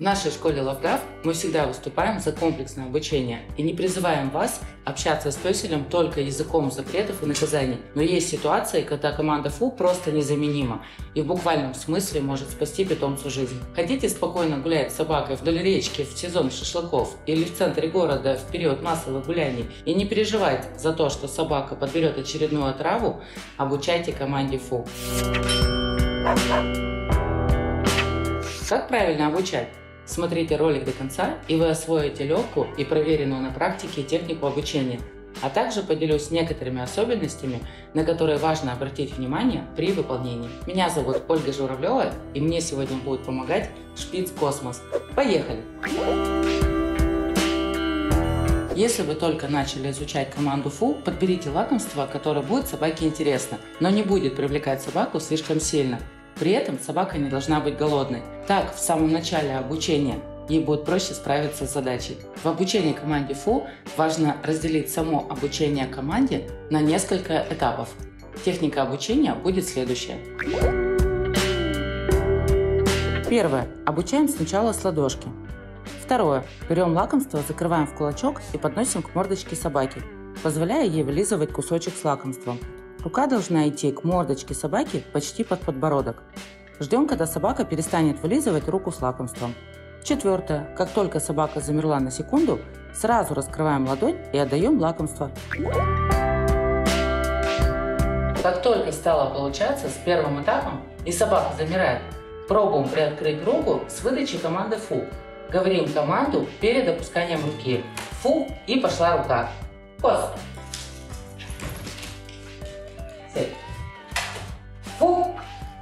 В нашей школе LoveGraph мы всегда выступаем за комплексное обучение и не призываем вас общаться с пёселем только языком запретов и наказаний. Но есть ситуации, когда команда ФУ просто незаменима и в буквальном смысле может спасти питомцу жизнь. Хотите спокойно гулять с собакой вдоль речки в сезон шашлыков или в центре города в период массовых гуляний и не переживать за то, что собака подберет очередную отраву, обучайте команде ФУ. Как правильно обучать? Смотрите ролик до конца, и вы освоите легкую и проверенную на практике технику обучения, а также поделюсь некоторыми особенностями, на которые важно обратить внимание при выполнении. Меня зовут Ольга Журавлева, и мне сегодня будет помогать Шпиц Космос. Поехали! Если вы только начали изучать команду ФУ, подберите лакомство, которое будет собаке интересно, но не будет привлекать собаку слишком сильно. При этом собака не должна быть голодной. Так, в самом начале обучения ей будет проще справиться с задачей. В обучении команде ФУ важно разделить само обучение команде на несколько этапов. Техника обучения будет следующая. Первое. Обучаем сначала с ладошки. Второе. Берем лакомство, закрываем в кулачок и подносим к мордочке собаки, позволяя ей вылизывать кусочек с лакомством. Рука должна идти к мордочке собаки почти под подбородок. Ждем, когда собака перестанет вылизывать руку с лакомством. Четвертое. Как только собака замерла на секунду, сразу раскрываем ладонь и отдаем лакомство. Как только стало получаться с первым этапом и собака замирает, пробуем приоткрыть руку с выдачей команды ФУ. Говорим команду перед опусканием руки. ФУ, и пошла рука. Пос. Фу.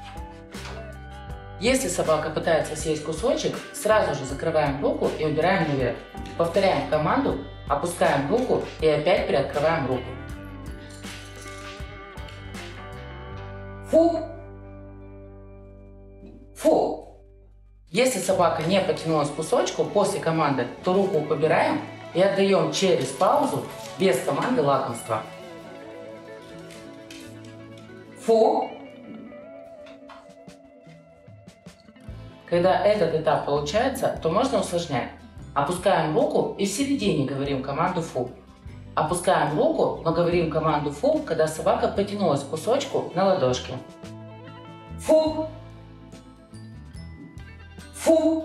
Если собака пытается съесть кусочек, сразу же закрываем руку и убираем наверх. Повторяем команду, опускаем руку и опять приоткрываем руку. Фу. Фу. Если собака не потянулась к кусочку после команды, то руку убираем и отдаем через паузу без команды лакомства. Фу. Когда этот этап получается, то можно усложнять. Опускаем руку и в середине говорим команду ФУ. Опускаем руку, но говорим команду ФУ, когда собака потянулась к кусочку на ладошке. Фу. Фу.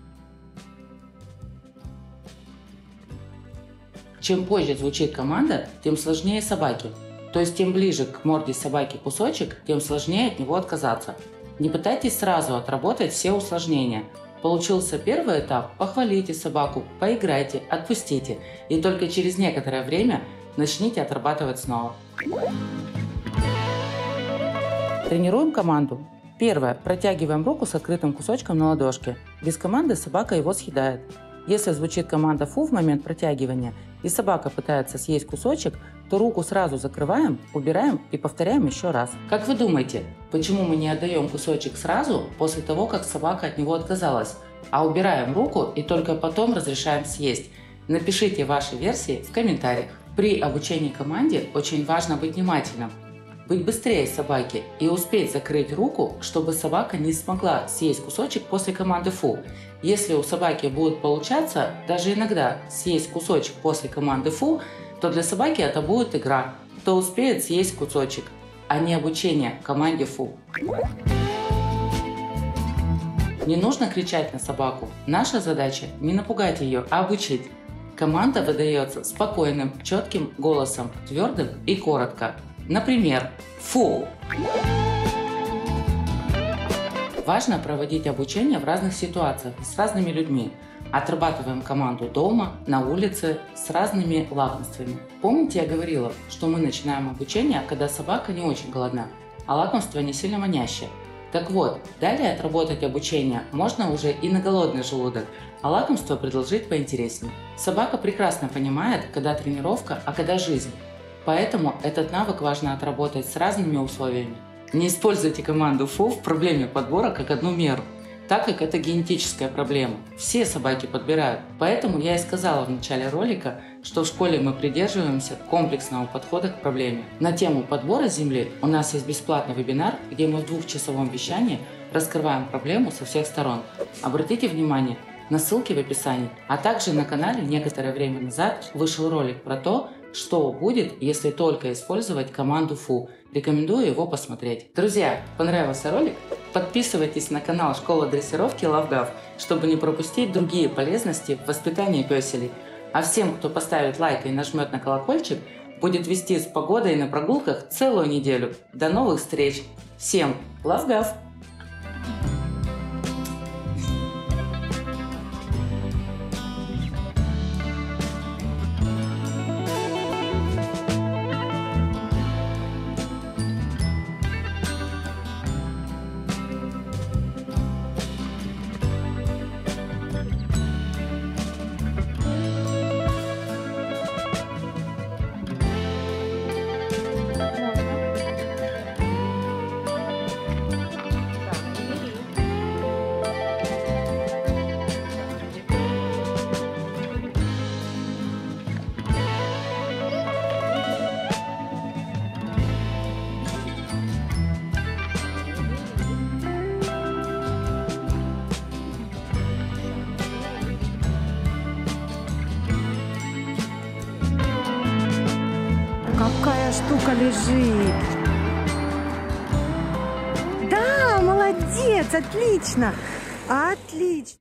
Чем позже звучит команда, тем сложнее собаке. То есть, тем ближе к морде собаки кусочек, тем сложнее от него отказаться. Не пытайтесь сразу отработать все усложнения. Получился первый этап – похвалите собаку, поиграйте, отпустите. И только через некоторое время начните отрабатывать снова. Тренируем команду. Первое. Протягиваем руку с открытым кусочком на ладошке. Без команды собака его съедает. Если звучит команда ФУ в момент протягивания, и собака пытается съесть кусочек, то руку сразу закрываем, убираем и повторяем еще раз. Как вы думаете, почему мы не отдаем кусочек сразу после того, как собака от него отказалась, а убираем руку и только потом разрешаем съесть? Напишите ваши версии в комментариях. При обучении команде очень важно быть внимательным, быть быстрее собаки и успеть закрыть руку, чтобы собака не смогла съесть кусочек после команды ФУ. Если у собаки будет получаться даже иногда съесть кусочек после команды ФУ, то для собаки это будет игра, кто успеет съесть кусочек, а не обучение команде ФУ. Не нужно кричать на собаку. Наша задача не напугать ее, а обучить. Команда выдается спокойным, четким голосом, твердым и коротко. Например, ФУ. Важно проводить обучение в разных ситуациях с разными людьми. Отрабатываем команду дома, на улице, с разными лакомствами. Помните, я говорила, что мы начинаем обучение, когда собака не очень голодна, а лакомство не сильно манящее. Так вот, далее отработать обучение можно уже и на голодный желудок, а лакомство предложить поинтереснее. Собака прекрасно понимает, когда тренировка, а когда жизнь. Поэтому этот навык важно отработать с разными условиями. Не используйте команду ФУ в проблеме подбора как одну меру, так как это генетическая проблема. Все собаки подбирают. Поэтому я и сказала в начале ролика, что в школе мы придерживаемся комплексного подхода к проблеме. На тему подбора земли у нас есть бесплатный вебинар, где мы в двухчасовом вещании раскрываем проблему со всех сторон. Обратите внимание, на ссылке в описании. А также на канале некоторое время назад вышел ролик про то, что будет, если только использовать команду foo. Рекомендую его посмотреть. Друзья, понравился ролик? Подписывайтесь на канал Школа дрессировки LoveGov, чтобы не пропустить другие полезности в воспитании пёселей. А всем, кто поставит лайк и нажмет на колокольчик, будет вести с погодой на прогулках целую неделю. До новых встреч! Всем LoveGov! Какая штука лежит. Да, молодец, отлично. Отлично.